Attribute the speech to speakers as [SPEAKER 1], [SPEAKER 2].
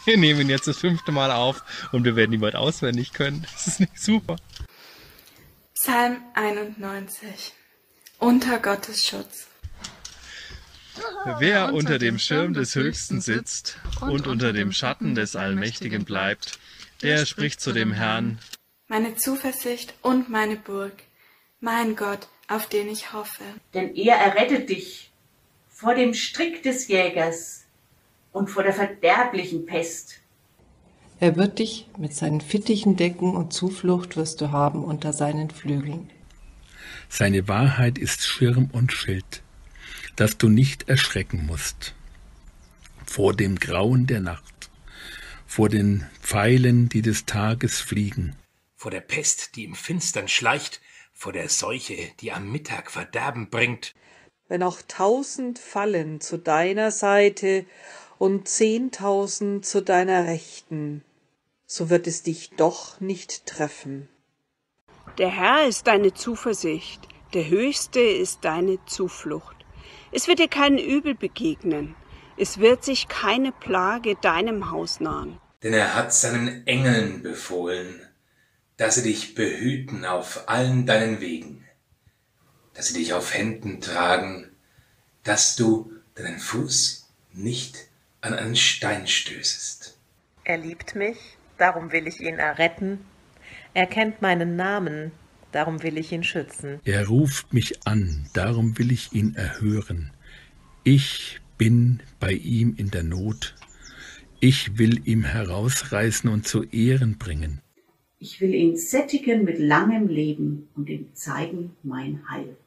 [SPEAKER 1] Wir nehmen jetzt das 5. Mal auf und wir werden ihn bald auswendig können. Das ist nicht super.
[SPEAKER 2] Psalm 91. Unter Gottes Schutz.
[SPEAKER 1] Wer unter dem Schirm des Höchsten sitzt und unter dem Schatten des Allmächtigen bleibt, der spricht zu dem Herrn:
[SPEAKER 2] Meine Zuversicht und meine Burg, mein Gott, auf den ich hoffe.
[SPEAKER 3] Denn er errettet dich vor dem Strick des Jägers und vor der verderblichen Pest.
[SPEAKER 4] Er wird dich mit seinen Fittichen decken und Zuflucht wirst du haben unter seinen Flügeln.
[SPEAKER 5] Seine Wahrheit ist Schirm und Schild, dass du nicht erschrecken musst vor dem Grauen der Nacht, vor den Pfeilen, die des Tages fliegen,
[SPEAKER 6] vor der Pest, die im Finstern schleicht, vor der Seuche, die am Mittag Verderben bringt.
[SPEAKER 7] Wenn auch 1000 fallen zu deiner Seite und 10.000 zu deiner Rechten, so wird es dich doch nicht treffen.
[SPEAKER 8] Der Herr ist deine Zuversicht, der Höchste ist deine Zuflucht. Es wird dir kein Übel begegnen, es wird sich keine Plage deinem Haus nahen.
[SPEAKER 6] Denn er hat seinen Engeln befohlen, dass sie dich behüten auf allen deinen Wegen, dass sie dich auf Händen tragen, dass du deinen Fuß nicht an einen Stein stößest.
[SPEAKER 9] Er liebt mich, darum will ich ihn erretten. Er kennt meinen Namen, darum will ich ihn schützen.
[SPEAKER 5] Er ruft mich an, darum will ich ihn erhören. Ich bin bei ihm in der Not. Ich will ihm herausreißen und zu Ehren bringen.
[SPEAKER 3] Ich will ihn sättigen mit langem Leben und ihm zeigen mein Heil.